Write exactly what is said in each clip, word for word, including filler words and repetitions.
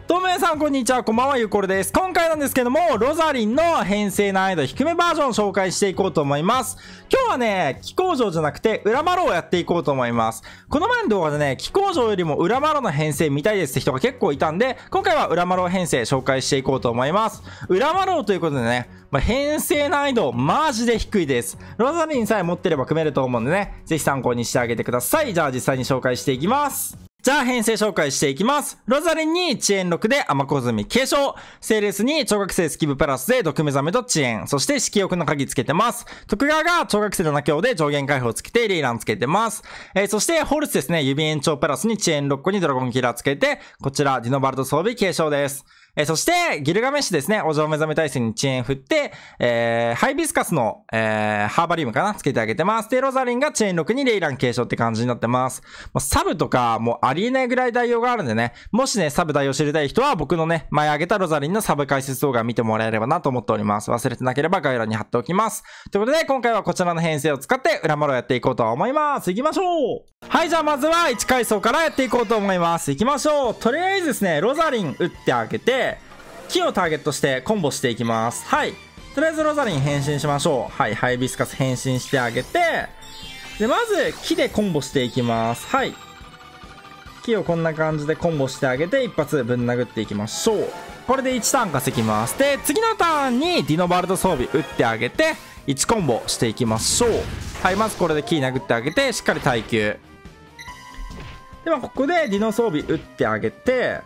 どうも皆さんこんにちは、こんばんは、ゆうこるです。今回なんですけども、ロザリンの編成難易度低めバージョンを紹介していこうと思います。今日はね、気工場じゃなくて裏マロをやっていこうと思います。この前の動画でね、気工場よりも裏マロの編成見たいですって人が結構いたんで、今回は裏マロ編成紹介していこうと思います。裏マロということでね、まあ、編成難易度マジで低いです。ロザリンさえ持ってれば組めると思うんでね、ぜひ参考にしてあげてください。じゃあ実際に紹介していきます。じゃあ編成紹介していきます。ロザリンに遅延ろくで雨小積継承。セーレスに超覚醒スキブプラスで毒目覚めと遅延。そして色欲の鍵つけてます。徳川が超覚醒なな強で上限解放つけてレイランつけてます。えー、そしてホルスですね。指延長プラスに遅延ろっこにドラゴンキラーつけて、こちらディノバルト装備継承です。えー、そして、ギルガメッシュですね。お嬢目覚め耐性に遅延振って、えー、ハイビスカスの、えー、ハーバリウムかなつけてあげてます。で、ロザリンが遅延ろくにレイラン継承って感じになってます。もうサブとか、もうありえないぐらい代用があるんでね。もしね、サブ代用知りたい人は、僕のね、前上げたロザリンのサブ解説動画見てもらえればなと思っております。忘れてなければ概要欄に貼っておきます。ということで、今回はこちらの編成を使って、裏マロやっていこうと思います。行きましょう。はい、じゃあまずはいち階層からやっていこうと思います。行きましょう。とりあえずですね、ロザリン打ってあげて、木をターゲットしてコンボしていきます。はい。とりあえずロザリン変身しましょう。はい。ハイビスカス変身してあげて、で、まず木でコンボしていきます。はい。木をこんな感じでコンボしてあげて、一発ぶん殴っていきましょう。これでいちターン稼ぎます。で、次のターンにディノバルト装備打ってあげて、いちコンボしていきましょう。はい。まずこれで木殴ってあげて、しっかり耐久。では、ここでディノ装備打ってあげて、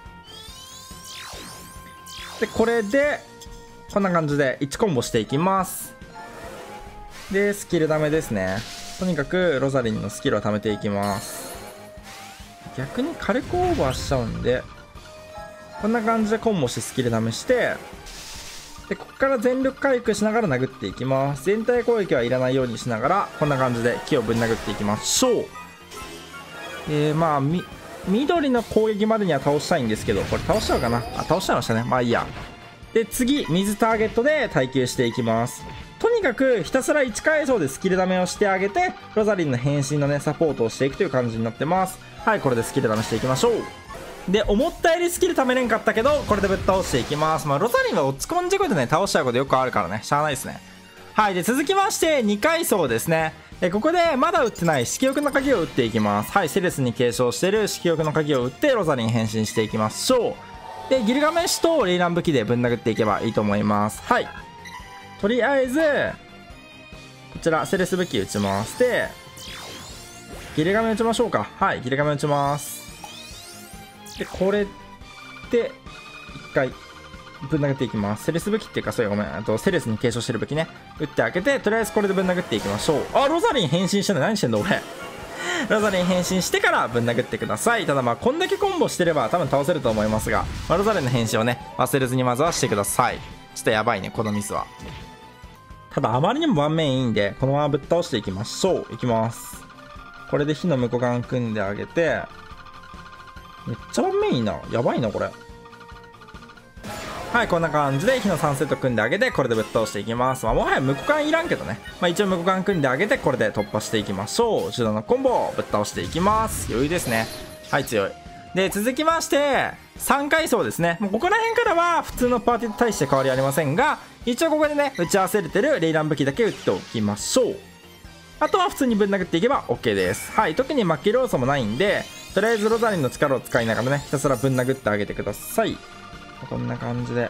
で、これで、こんな感じでいちコンボしていきます。で、スキルダメですね。とにかく、ロザリンのスキルを貯めていきます。逆に火力オーバーしちゃうんで、こんな感じでコンボしてスキルダメして、で、ここから全力回復しながら殴っていきます。全体攻撃はいらないようにしながら、こんな感じで木をぶん殴っていきましょう。えー、まあ、み、緑の攻撃までには倒したいんですけど、これ倒しちゃうかなあ、倒しちゃいましたね。まあいいや。で、次、水ターゲットで耐久していきます。とにかく、ひたすらいち階層でスキルダメをしてあげて、ロザリンの変身のね、サポートをしていくという感じになってます。はい、これでスキルダメしていきましょう。で、思ったよりスキル貯めれんかったけど、これでぶっ倒していきます。まあ、ロザリンは落ち込んじゃうことでね、倒しちゃうことよくあるからね、しゃあないですね。はい、で、続きまして、に階層ですね。えここでまだ打ってない色欲の鍵を打っていきます。はい、セレスに継承してる色欲の鍵を打ってロザリン変身していきましょう。で、ギルガメッシュとレイラン武器でぶん殴っていけばいいと思います。はい。とりあえず、こちらセレス武器打ちます。で、ギルガメ打ちましょうか。はい、ギルガメ打ちます。で、これで、一回、ぶん殴っていきます。セレス武器っていうか、そうやごめん。あと、セレスに継承してる武器ね。打ってあげて、とりあえずこれでぶん殴っていきましょう。あ、ロザリン変身してない。何してんの俺。ロザリン変身してからぶん殴ってください。ただまあ、こんだけコンボしてれば多分倒せると思いますが、まあ、ロザリンの変身をね、忘れずにまずはしてください。ちょっとやばいね、このミスは。ただ、あまりにも盤面いいんで、このままぶっ倒していきましょう。いきます。これで火の向こう側組んであげて、めっちゃ盤面いいな。やばいな、これ。はい、こんな感じで火のさんセット組んであげて、これでぶっ倒していきます。まあ、もはや無股間いらんけどね。まあ、一応無股間組んであげて、これで突破していきましょう。手動のコンボをぶっ倒していきます。余裕ですね。はい、強い。で、続きまして、さん階層ですね。もうここら辺からは普通のパーティーと大して変わりありませんが、一応ここでね、打ち合わせれてるレイラン武器だけ打っておきましょう。あとは普通にぶん殴っていけば OK です。はい、特に負ける要素もないんで、とりあえずロザリンの力を使いながらね、ひたすらぶん殴ってあげてください。こんな感じで。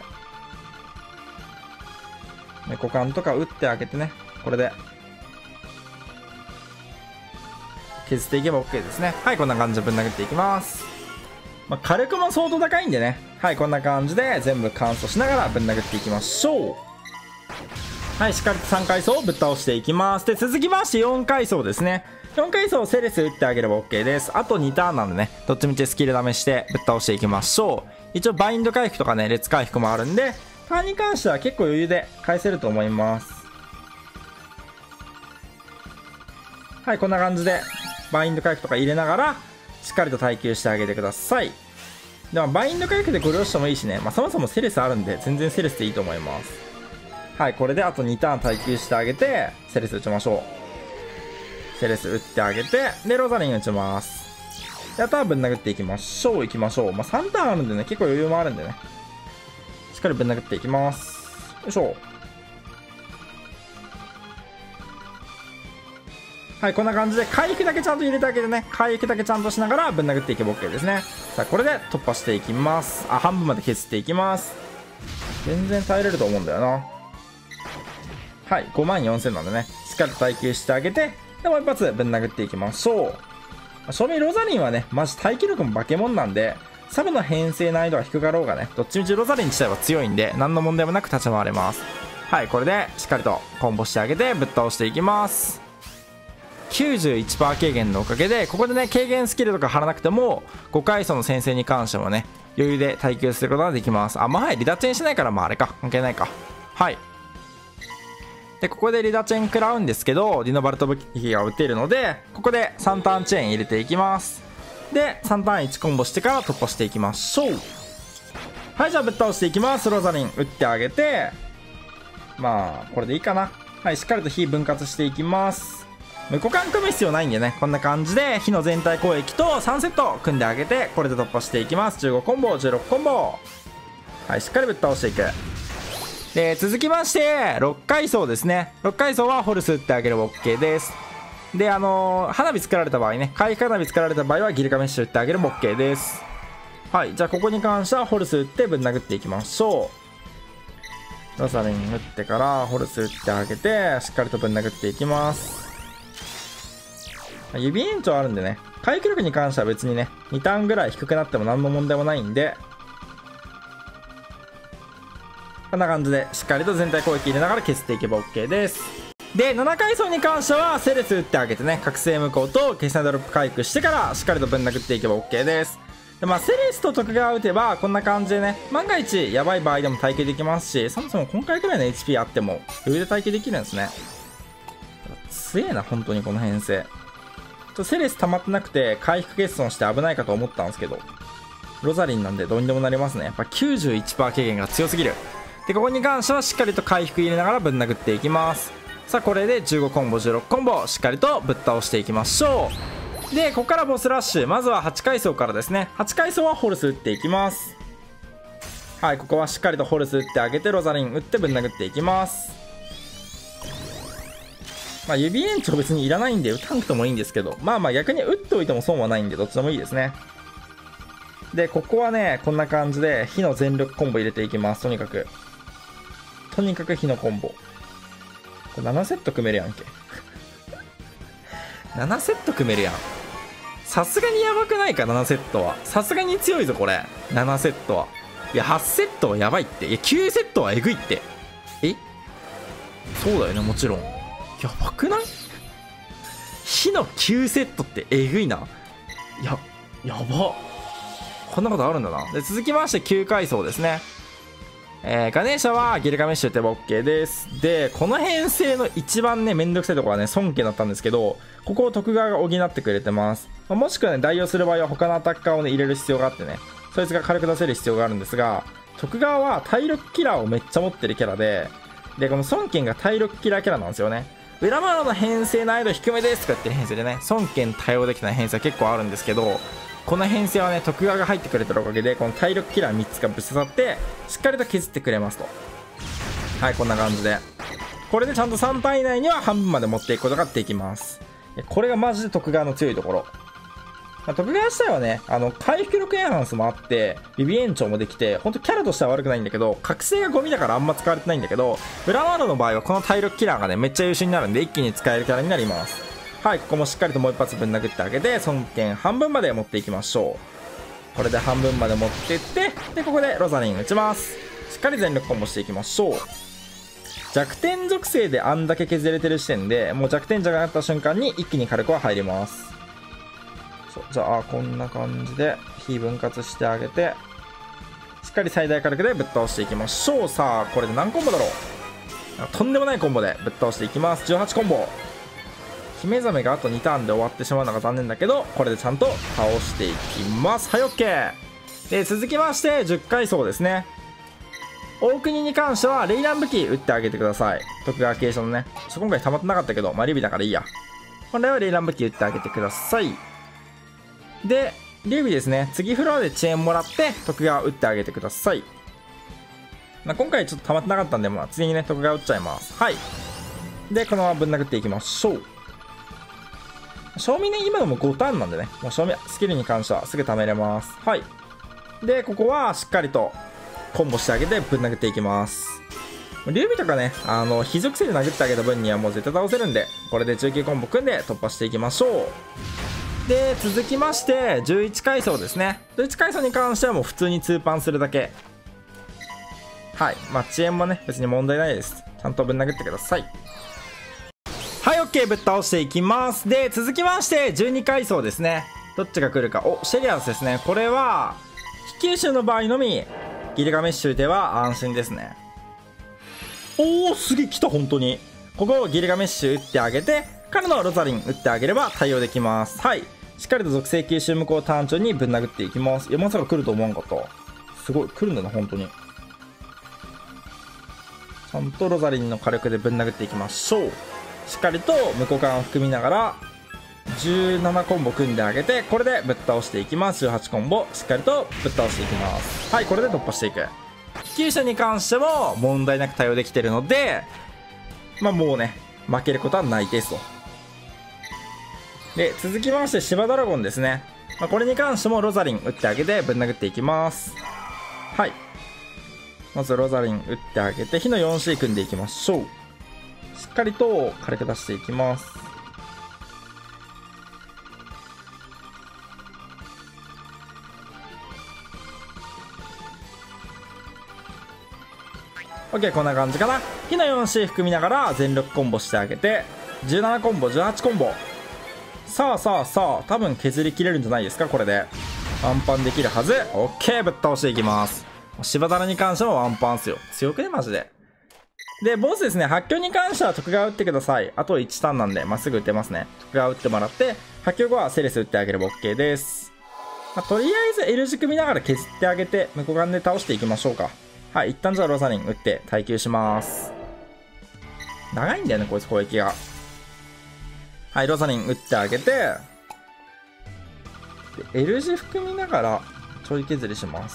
猫缶とか打ってあげてね。これで。削っていけば OK ですね。はい、こんな感じでぶん殴っていきます。まあ、火力も相当高いんでね。はい、こんな感じで全部乾燥しながらぶん殴っていきましょう。はい、しっかりとさん階層をぶっ倒していきます。で、続きましてよん階層ですね。よん階層をセレス打ってあげれば OK です。あとにターンなんでね、どっちみちスキル試してぶっ倒していきましょう。一応バインド回復とかね、列回復もあるんで、ターンに関しては結構余裕で返せると思います。はい、こんな感じでバインド回復とか入れながら、しっかりと耐久してあげてください。でもバインド回復でご利用してもいいしね、まあ、そもそもセレスあるんで、全然セレスでいいと思います。はい、これであとにターン耐久してあげて、セレス打ちましょう。セレス打ってあげて、で、ロザリン打ちます。 で、あとはぶん殴っていきましょう。いきましょう。まあ、さんターンあるんでね、結構余裕もあるんでね。しっかりぶん殴っていきます。よいしょ。はい、こんな感じで回復だけちゃんと入れてあげてね、回復だけちゃんとしながらぶん殴っていけば OK ですね。さあ、これで突破していきます。あ、半分まで削っていきます。全然耐えれると思うんだよな。はい、ごまんよんせんなんでね、しっかりと耐久してあげて、で、もう一発ぶん殴っていきましょう。正味ロザリンはね、マジ耐久力も化け物なんで、サブの編成難易度が低かろうがね、どっちみちロザリン自体は強いんで、何の問題もなく立ち回れます。はい、これでしっかりとコンボしてあげてぶっ倒していきます。きゅうじゅういちパーセント 軽減のおかげで、ここでね、軽減スキルとか貼らなくても、ごかい層の先生に関してもね、余裕で耐久することができます。あ、まあ、はい、リダチェンしないから、まああれか、関係ないか。はい。で、ここでリダチェン食らうんですけど、ディノバルト武器が打てるので、ここでさんターンチェーン入れていきます。で、さんターンいちコンボしてから突破していきましょう。はい、じゃあぶっ倒していきます。ロザリン打ってあげて、まあ、これでいいかな。はい、しっかりと火分割していきます。無股間組む必要ないんでね、こんな感じで火の全体攻撃とさんセット組んであげて、これで突破していきます。じゅうごコンボ、じゅうろくコンボ。はい、しっかりぶっ倒していく。で、続きまして、ろっかい層ですね。ろっかい層はホルス打ってあげれば OK です。で、あのー、花火作られた場合ね、回復花火作られた場合はギルガメッシュ打ってあげれば OK です。はい、じゃあここに関してはホルス打ってぶん殴っていきましょう。ロザリン打ってからホルス打ってあげて、しっかりとぶん殴っていきます。指延長あるんでね、回復力に関しては別にね、にターンぐらい低くなっても何の問題もないんで、こんな感じでしっかりと全体攻撃入れながら削っていけば OK です。で、ななかい層に関してはセレス打ってあげてね、覚醒無効と決済ドロップ回復してからしっかりとぶん殴っていけば OK です。で、まあ、セレスと徳川打てばこんな感じでね、万が一やばい場合でも耐久できますし、そもそも今回くらいの エイチピー あっても余裕で耐久できるんですね。強えな、本当にこの編成。ちょセレス溜まってなくて回復欠損して危ないかと思ったんですけど、ロザリンなんでどうにでもなりますね。やっぱ きゅうじゅういちパーセント 軽減が強すぎる。で、ここに関してはしっかりと回復入れながらぶん殴っていきます。さあ、これでじゅうごコンボじゅうろくコンボしっかりとぶっ倒していきましょう。で、ここからボスラッシュ、まずははちかい層からですね。はちかい層はホルス打っていきます。はい、ここはしっかりとホルス打ってあげて、ロザリン打ってぶん殴っていきます。まあ、指延長別にいらないんで打たなくてもいいんですけど、まあまあ逆に打っておいても損はないんでどっちでもいいですね。で、ここはね、こんな感じで火の全力コンボ入れていきます。とにかくとにかく火のコンボ、これななセット組めるやんけななセット組めるやん。さすがにやばくないか。ななセットはさすがに強いぞこれ。ななセットはいやはちセットはやばいって。いやきゅうセットはえぐいって。えそうだよね、もちろんやばくない？火のきゅうセットってえぐいな。ややば、こんなことあるんだな。で、続きましてきゅうかい層ですね。えー、ガネーシャはギルガメッシュ打てば OK です。で、この編成の一番ねめんどくさいところはね孫家だったんですけど、ここを徳川が補ってくれてます。まあ、もしくはね代用する場合は他のアタッカーをね入れる必要があってね、そいつが軽く出せる必要があるんですが、徳川は体力キラーをめっちゃ持ってるキャラで、でこの孫家が体力キラーキャラなんですよね。裏マロの編成難易度低めですとか言ってる編成でね、孫家対応できない編成は結構あるんですけど、この編成はね徳川が入ってくれてるおかげでこの体力キラーみっつがぶっ刺さってしっかりと削ってくれますと。はい、こんな感じでこれでちゃんとさんターン以内には半分まで持っていくことができます。これがマジで徳川の強いところ。まあ、徳川自体はねあの回復力エンハンスもあって指延長もできて、ほんとキャラとしては悪くないんだけど、覚醒がゴミだからあんま使われてないんだけど、裏ワードの場合はこの体力キラーがねめっちゃ優秀になるんで一気に使えるキャラになります。はい、ここもしっかりともう一発ぶん殴ってあげて孫権半分まで持っていきましょう。これで半分まで持っていって、でここでロザリン打ちます。しっかり全力コンボしていきましょう。弱点属性であんだけ削れてる時点でもう弱点じゃなかった瞬間に一気に火力は入ります。そうじゃあこんな感じで火分割してあげてしっかり最大火力でぶっ倒していきましょう。さあこれで何コンボだろう。とんでもないコンボでぶっ倒していきます。じゅうはちコンボ。姫ザメがあとにターンで終わってしまうのが残念だけど、これでちゃんと倒していきます。はい OK で、続きましてじゅっかい層ですね。大国に関してはレイラン武器打ってあげてください。徳川継承のね、今回溜まってなかったけど、まあリビだからいいや。本来はレイラン武器打ってあげてください。で、 劉備ですね。次フロアで遅延もらって、徳川打ってあげてください。まあ、今回ちょっと溜まってなかったんで、まあ、次にね、徳川打っちゃいます。はい。で、このままぶん殴っていきましょう。賞味ね、今のもごターンなんでね、もう賞味、スキルに関してはすぐ貯めれます。はい。で、ここはしっかりとコンボしてあげてぶん殴っていきます。劉備とかね、あの、非属性で殴ってあげた分にはもう絶対倒せるんで、これでじゅうきゅうコンボ組んで突破していきましょう。で、続きまして、じゅういち階層ですね。じゅういち階層に関してはもう普通にツーパンするだけ。はい。まあ、遅延もね、別に問題ないです。ちゃんとぶん殴ってください。はい、OK。ぶっ倒していきます。で、続きまして、じゅうに階層ですね。どっちが来るか。お、シェリアスですね。これは、非吸収の場合のみ、ギルガメッシュ打てば安心ですね。おー、すげえ来た、本当に。ここをギルガメッシュ打ってあげて、からのロザリン打ってあげれば対応できます。はい。しっかりと属性吸収無効ターン中にぶん殴っていきます。いや、まさか来ると思わんかった。すごい、来るんだな、本当に。ちゃんとロザリンの火力でぶん殴っていきましょう。しっかりと無効感を含みながら、じゅうななコンボ組んであげて、これでぶっ倒していきます。じゅうはちコンボ、しっかりとぶっ倒していきます。はい、これで突破していく。非吸収に関しても問題なく対応できてるので、まあもうね、負けることはないですと。で、続きましてシバドラゴンですね。まあ、これに関してもロザリン打ってあげてぶん殴っていきます。はい。まずロザリン打ってあげて、火の よんシー 組んでいきましょう。しっかりと火力出していきます。OK、こんな感じかな。火の よんシー 含みながら全力コンボしてあげて、じゅうななコンボ、じゅうはちコンボ。さあさあさあ、多分削りきれるんじゃないですか、これで。ワンパンできるはず。OK、ぶっ倒していきます。芝だらに関してもワンパンっすよ。強くね、マジで。で、ボスですね、発狂に関しては徳川打ってください。あといちターンなんで、まっすぐ打てますね。徳川打ってもらって、発狂後はセレス打ってあげれば OK です。まあ、とりあえず L 軸見ながら削ってあげて、向こう側で倒していきましょうか。はい、一旦じゃあロザリン打って耐久します。長いんだよね、こいつ攻撃が。はい、ロザリン打ってあげて、で L 字含みながらちょい削りします。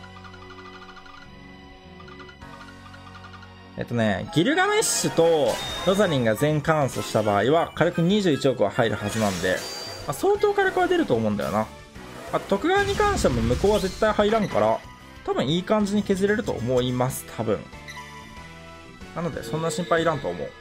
えっとね、ギルガメッシュとロザリンが全カンストした場合は火力にじゅういちおくは入るはずなんで、まあ、相当火力は出ると思うんだよな。あと徳川に関しても向こうは絶対入らんから、多分いい感じに削れると思います、多分。なのでそんな心配いらんと思う。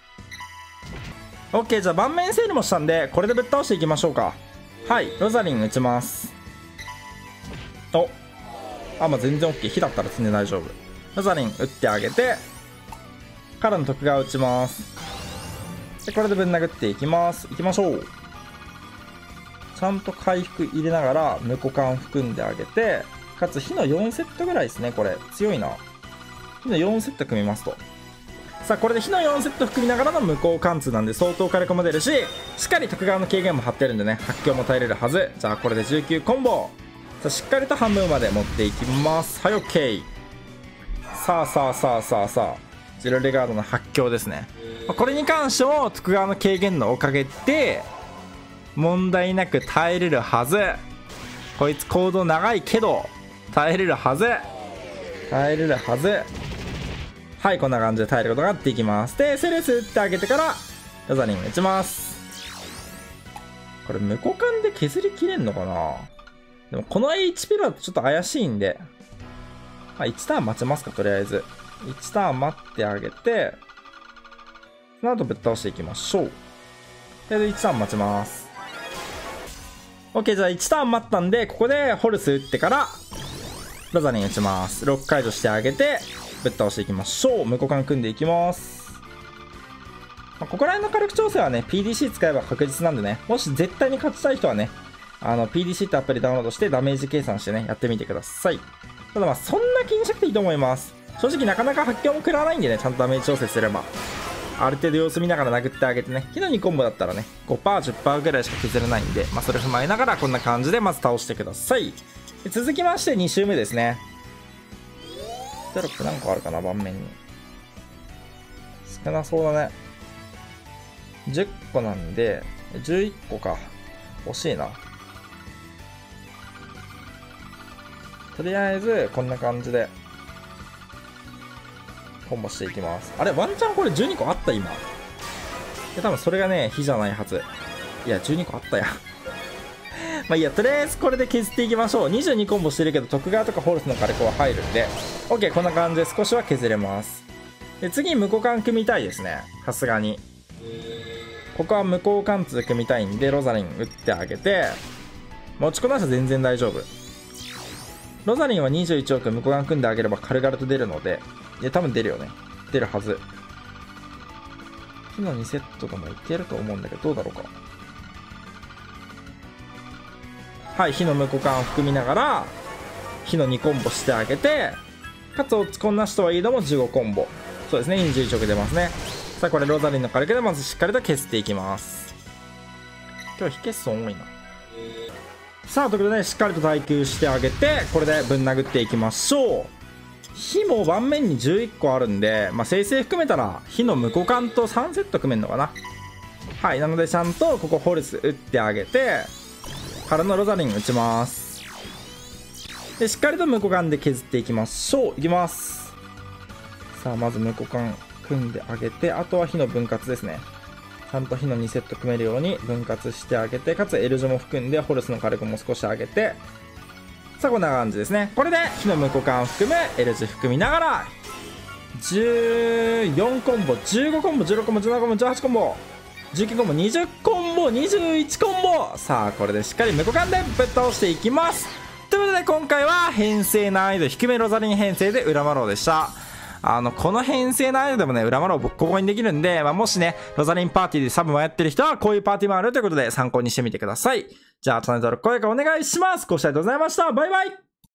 OK、 じゃあ盤面整理もしたんでこれでぶっ倒していきましょうか。はい、ロザリン打ちます。おあ、まあ全然 OK。 火だったら全然大丈夫。ロザリン打ってあげてからの徳川打ちます。でこれでぶん殴っていきます。いきましょう。ちゃんと回復入れながら無効感含んであげて、かつ火のよんセットぐらいですね。これ強いな。火のよんセット組みますと、さあこれで火のよんセット含みながらの無効貫通なんで相当火力も出るし、しっかり徳川の軽減も張ってるんでね、発狂も耐えれるはず。じゃあこれでじゅうきゅうコンボ。さあしっかりと半分まで持っていきます。はい、 OK。 さあさあさあさあさあ、ジロレガードの発狂ですね。これに関しても徳川の軽減のおかげで問題なく耐えれるはず。こいつ行動長いけど耐えれるはず。耐えれるはず。はい、こんな感じで耐えることができます。でセレス打ってあげてからロザリン打ちます。これ無効感で削りきれんのかな。でもこの エイチピー だとちょっと怪しいんで、まあ、いちターン待ちますか。とりあえずいちターン待ってあげて、その後ぶっ倒していきましょう。とりあえずいちターン待ちます。 OK、 じゃあいちターン待ったんでここでホルス打ってからロザリン打ちます。ロック解除してあげてぶっ倒していきましょう。無効感組んでいきます。まあ、ここら辺の火力調整はね ピーディーシー 使えば確実なんでね、もし絶対に勝ちたい人はね、あの ピーディーシー ってアプリダウンロードしてダメージ計算してねやってみてください。ただまあそんな気にしなくていいと思います。正直なかなか発狂も食らわないんでね、ちゃんとダメージ調整すればある程度様子見ながら殴ってあげてね、火のにコンボだったらね ごパーセントじゅっパーセント ぐらいしか削れないんで、まあそれ踏まえながらこんな感じでまず倒してください。で続きましてに周目ですね。テロップ何個あるかな、盤面に。少なそうだね。じゅっこなんで、じゅういっこか。惜しいな。 とりあえずこんな感じでコンボしていきます。あれワンチャンこれじゅうにこあった今。で多分それがね火じゃないはず。いやじゅうにこあったやまあいいや、とりあえずこれで削っていきましょう。にじゅうにコンボしてるけど徳川とかホルスの火力は入るんで OK、 こんな感じで少しは削れます。で次無効貫組みたいですね。さすがにここは無効貫通組みたいんでロザリン打ってあげて、持ちこなしたら全然大丈夫。ロザリンはにじゅういちおく無効貫組んであげれば軽々と出るので、いや多分出るよね。出るはず。火のにセットでもいけると思うんだけど、どうだろうか。はい、火の無効貫を含みながら火のにコンボしてあげて、かつ落ちこんなしとはいえどもじゅうごコンボ。そうですね、にじゅういちおく出ますね。さあこれロザリンの火力でまずしっかりと削っていきます。今日非欠損多いな。さあということで、ね、しっかりと耐久してあげて、これでぶん殴っていきましょう。火も盤面にじゅういっこあるんで、まあ、生成含めたら火の無効貫とさんセット組めるのかな。はい、なのでちゃんとここホルス打ってあげてからのロザリン打ちます。でしっかりと無効貫で削っていきましょう。いきます。さあまず無効貫組んであげて、あとは火の分割ですね。ちゃんと火のにセット組めるように分割してあげて、かつ L 字も含んでホルスの火力も少し上げて、さあこんな感じですね。これで火の無効貫含む L 字含みながらじゅうよんコンボ、じゅうごコンボ、じゅうろくコンボ、じゅうななコンボ、じゅうはちコンボ、じゅうきゅうコンボ、にじゅうコンボ、にじゅういちコンボ。さあこれでしっかり無効貫でぶっ倒していきます。ということで今回は編成難易度低めロザリン編成で裏マロウでした。あのこの編成難易度でもね裏マロウボッコボコにできるんで、まあ、もしねロザリンパーティーでサブもやってる人はこういうパーティーもあるということで参考にしてみてください。じゃあチャンネル登録高評価お願いします。ご視聴ありがとうございました。バイバイ。